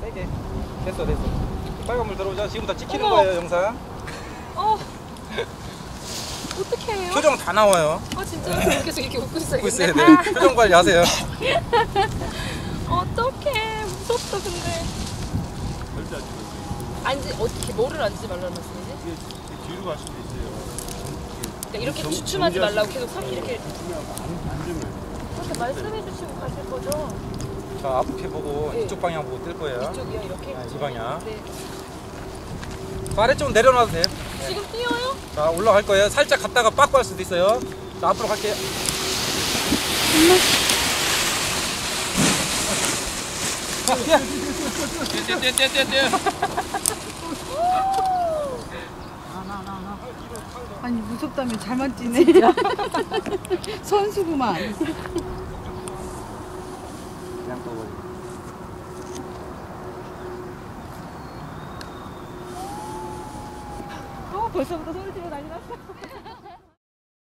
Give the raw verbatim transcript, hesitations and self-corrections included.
세게. 됐어 됐어. 빨간 물 들어오자. 지금부터 찍히는 어머. 거예요 영상. 어. 어떻게 해요? 표정 다 나와요. 아 진짜요? 계속 이렇게 웃고 있어요. 웃고 있어야 돼. 표정 관리하세요. 어떡해. 무섭다 근데. 절대 안 찍어요. 앉지 어떻게 뭐를 앉지 말라는 말씀이지? 이게 뒤로 갈 수도 있어요. 그러니까 이렇게 정- 주춤하지 정지하시고 말라고 계속 상 이렇게 안- 앉으면 그렇게 말씀해 주시고 가실 거죠? 자 앞에 보고 네. 이쪽 방향 보고 뜰 거예요. 이쪽이요 이렇게? 네, 이 방향. 네. 자, 아래쪽 내려놔도 돼요. 지금 뛰어요? 자 올라갈 거예요. 살짝 갔다가 빠꾸 할 수도 있어요. 자 앞으로 갈게요. 자, 뛰어. 뛰어 뛰어 뛰어 뛰어 뛰어. 아니 무섭다면 잘만 뛰네. 선수구만. 그냥 떠버려. 어 벌써부터 소리 지르고 난리 났어.